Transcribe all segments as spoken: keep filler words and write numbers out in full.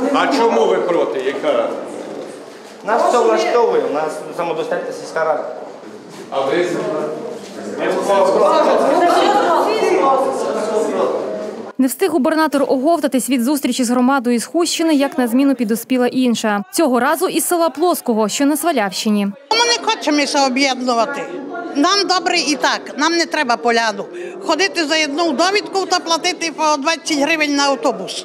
А чому ви проти? Яка? Нас все влаштовує, у нас самодостатня сільська рада. А ви? Не встиг губернатор оговтатись від зустрічі з громадою з Хустщини, як на зміну підоспіла інша. Цього разу із села Плоского, що на Свалявщині. Ми не хочемо об'єднувати. Нам добре і так, нам не треба поляну. Ходити за одну довідку та платити по двадцять гривень на автобус.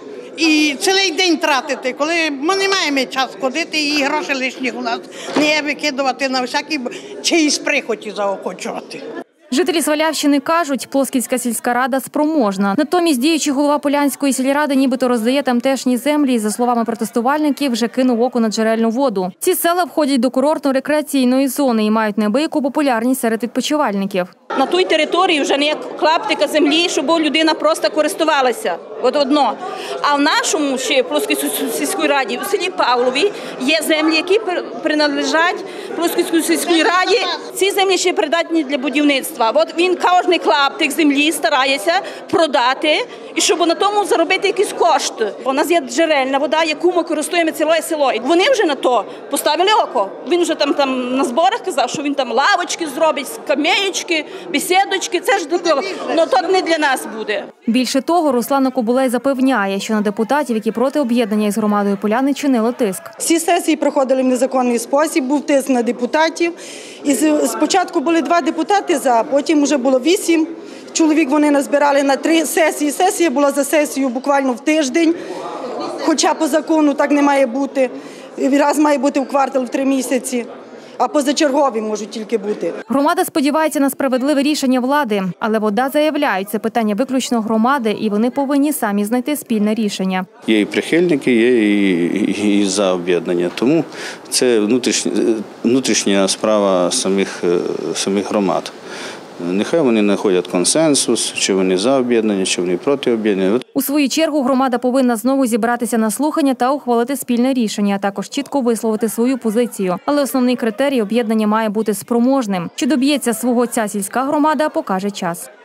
І цілий день тратити, коли ми не маємо час ходити і гроші лишніх у нас не викидувати на всякі чиїсь прихоті заохочувати. Жителі Свалявщини кажуть, Плосківська сільська рада спроможна. Натомість діючий голова Полянської сільради нібито роздає тамтешні землі і, за словами протестувальників, вже кинув око на джерельну воду. Ці села входять до курортно-рекреаційної зони і мають неабияку популярність серед відпочивальників. На той території вже не клаптика землі, щоб людина просто користувалася. От одно. А в нашому ще Плосківській сільській раді, у селі Павлові, є землі, які приналежать Плосківській сільській раді. Ці землі ще придатні для будівництва. От він кожний клаптик землі старається продати, і щоб на тому заробити якісь кошти. У нас є джерельна вода, яку ми користуємо ціле село. І вони вже на то поставили око. Він вже там, там на зборах казав, що він там лавочки зробить, скамеєчки, бесідочки. Це ж до того. Але то не для нас буде. Більше того, Руслана Кобулей запевняє, що на депутатів, які проти об'єднання із громадою Поляни, чинило тиск. Всі сесії проходили в незаконний спосіб, був тиск на депутатів. І спочатку були два депутати за, потім вже було вісім. Чоловік вони назбирали на три сесії. Сесія була за сесію буквально в тиждень, хоча по закону так не має бути. Раз має бути в квартал в три місяці. А позачергові можуть тільки бути. Громада сподівається на справедливе рішення влади. Але ВОДА заявляють, це питання виключно громади, і вони повинні самі знайти спільне рішення. Є і прихильники, є і, і за об'єднання. Тому це внутрішня, внутрішня справа самих, самих громад. Нехай вони знаходять консенсус, чи вони за об'єднання, чи вони проти об'єднання. У свою чергу громада повинна знову зібратися на слухання та ухвалити спільне рішення, а також чітко висловити свою позицію. Але основний критерій – об'єднання має бути спроможним. Чи доб'ється свого ця сільська громада – покаже час.